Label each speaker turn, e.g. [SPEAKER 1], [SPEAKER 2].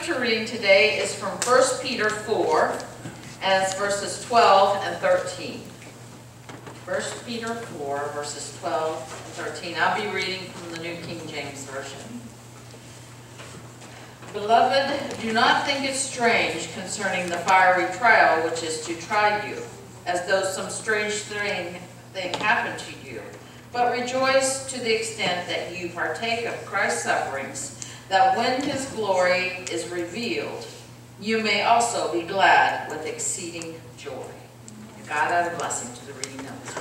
[SPEAKER 1] scripture reading today is from 1 Peter 4, and it's verses 12 and 13. 1 Peter 4, verses 12 and 13. I'll be reading from the New King James Version. Beloved, do not think it strange concerning the fiery trial which is to try you, as though some strange thing happened to you. But rejoice to the extent that you partake of Christ's sufferings, that when his glory is revealed, you may also be glad with exceeding joy. God add a blessing to the reading of his word.